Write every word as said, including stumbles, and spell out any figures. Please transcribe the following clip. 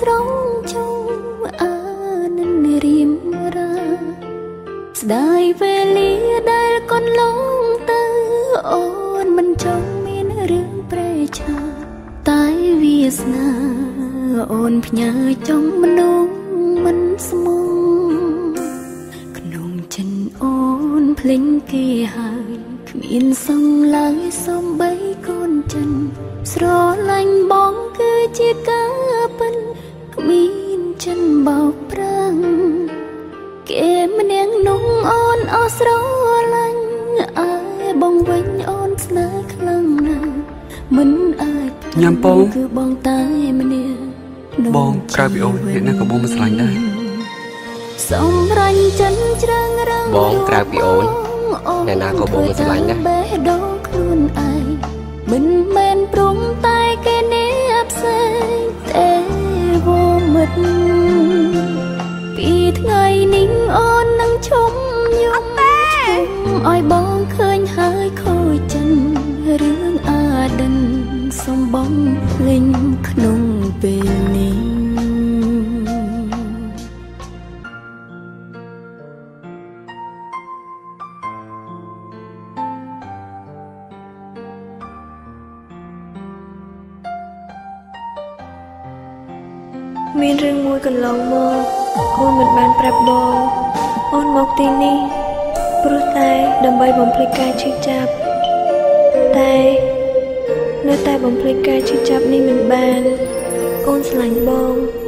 ស្រងចង់អានឹងរៀមរាស្ដាយវេលាដែលកន្លងទៅអូនមិនចង់មានរឿងប្រែឆាតែវាសនាអូនផ្ញើចង់មនុស្សមិនស្មងក្នុងចិនអូនភ្លេងគេហើយគ្មានសងឡើយសំបីកូនចិនស្រឡាញ់បងគឺជាការពិនគ្មានចិនបោកប្រាំងគេម្នាក់នោះអូនអស់ស្រឡាញ់អើយបងវិញអូនស្នេហ៍ខ្លាំងណាស់មិនអាចញ៉ាំបងគឺបងតែម្នាក់បងក្រៅពីអូនអ្នកណាក៏បងមិនស្រឡាញ់ដែរសំរាញ់ចិនច្រាំងរាំងបងក្រៅពីអូនអ្នកណាក៏បងមិនស្រឡាញ់ដែរបេះដូងខ្លួនឯងមិនមែនព្រមតែគេនេះផ្សេងទេវមិត្តពីថ្ងៃនេះអូននឹងឈុំយំឲ្យបងឃើញហើយខូចចិនរឿងអាដិនសំបងភ្លេងក្នុងពេលនេះមានរឿងមួយកន្លងមកអូនមិនបានប្រាប់បងអូនមកទីនេះព្រោះតែដើម្បីបំភ្លេចការឈឺចាប់តែនៅតែបំភ្លេចការឈឺចាប់នេះមិនបានអូនស្រឡាញ់បង